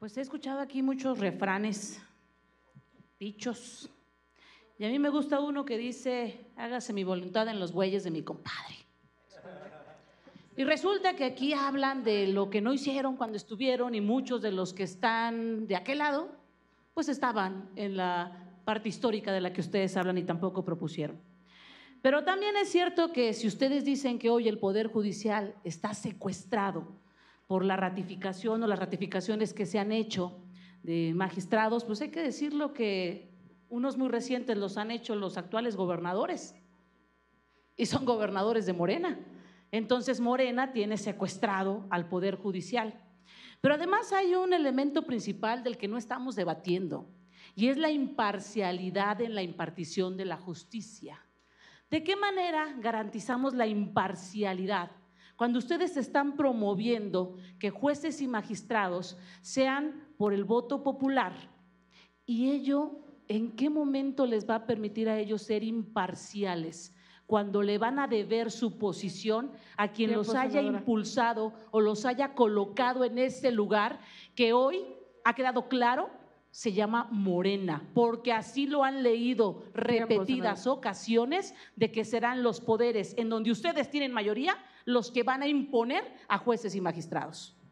Pues he escuchado aquí muchos refranes, dichos, y a mí me gusta uno que dice: hágase mi voluntad en los bueyes de mi compadre. Y resulta que aquí hablan de lo que no hicieron cuando estuvieron, y muchos de los que están de aquel lado, pues estaban en la parte histórica de la que ustedes hablan y tampoco propusieron. Pero también es cierto que si ustedes dicen que hoy el Poder Judicial está secuestrado por la ratificación o las ratificaciones que se han hecho de magistrados, pues hay que decirlo que unos muy recientes los han hecho los actuales gobernadores, y son gobernadores de Morena. Entonces Morena tiene secuestrado al Poder Judicial. Pero además hay un elemento principal del que no estamos debatiendo, y es la imparcialidad en la impartición de la justicia. ¿De qué manera garantizamos la imparcialidad cuando ustedes están promoviendo que jueces y magistrados sean por el voto popular? ¿Y ello en qué momento les va a permitir a ellos ser imparciales cuando le van a deber su posición a quien los haya impulsado o los haya colocado en ese lugar que hoy ha quedado claro se llama Morena, porque así lo han leído repetidas ocasiones, de que serán los poderes en donde ustedes tienen mayoría los que van a imponer a jueces y magistrados?